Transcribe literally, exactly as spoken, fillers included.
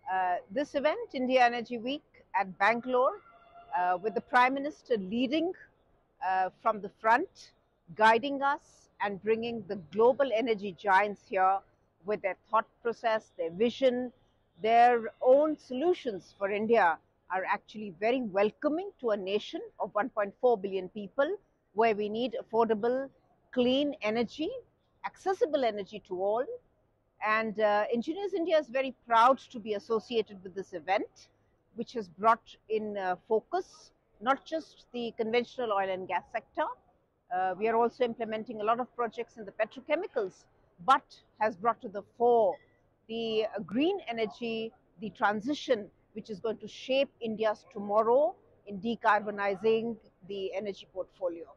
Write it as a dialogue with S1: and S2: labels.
S1: Uh, this event, India Energy Week at Bangalore, uh, with the Prime Minister leading uh, from the front, guiding us and bringing the global energy giants here with their thought process, their vision, their own solutions for India are actually very welcoming to a nation of one point four billion people where we need affordable, clean energy, accessible energy to all. And uh, Engineers India is very proud to be associated with this event, which has brought in uh, focus not just the conventional oil and gas sector. Uh, we are also implementing a lot of projects in the petrochemicals, but has brought to the fore the uh, green energy, the transition, which is going to shape India's tomorrow in decarbonizing the energy portfolio.